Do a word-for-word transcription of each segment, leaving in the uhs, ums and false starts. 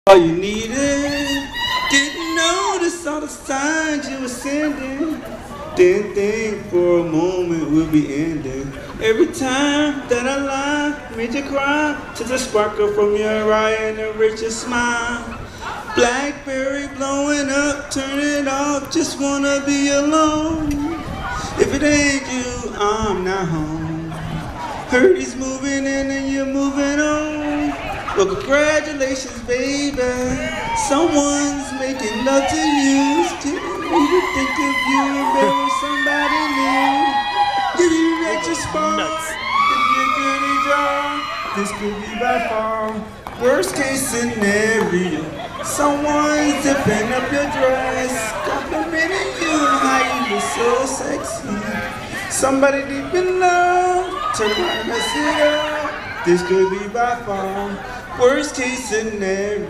All you needed, didn't notice all the signs you were sending. Didn't think for a moment we'll be ending. Every time that I lie, made you cry. To the sparkle from your eye and the richest smile. Blackberry blowing up, turn it off, just wanna be alone. If it ain't you, I'm not home. Heard he's moving in and you're moving on. Well, congratulations, baby. Someone's making love to you. Still need to think of you and marry somebody new. Give you an extra spark. Give you a goody jar. This could be by far worst case scenario. Someone's zipping up your dress, complimenting you and how you look so sexy. Somebody deep in love, turn around and mess it up. This could be by far worst case scenario.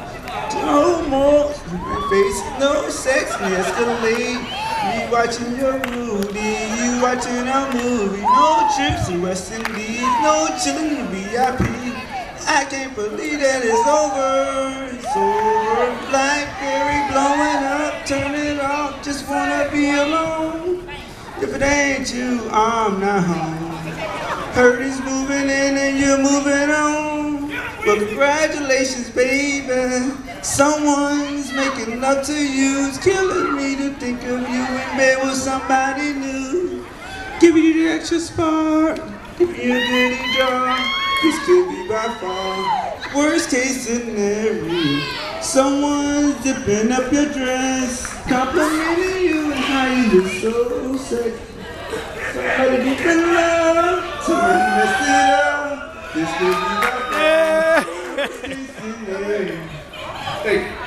No more face, no sex, escalate. Me watching your Rudy, you watching our movie. No trips to West Indies, no chilling in V I P. I can't believe that it's over. It's over. Blackberry blowing up, turn it off. Just wanna be alone. If it ain't you, I'm not home. Heard he's moving in and you're moving on. Well, congratulations, baby. Someone's making love to you. It's killing me to think of you in bed with somebody new. Give you the extra spark. Give you a goody jar. This could be by far worst case scenario. Someone's zipping up your dress, complimenting you and how you look so sexy. Somebody deep in love, somebody mess it up. This could be by far worst case scenario. Thank you.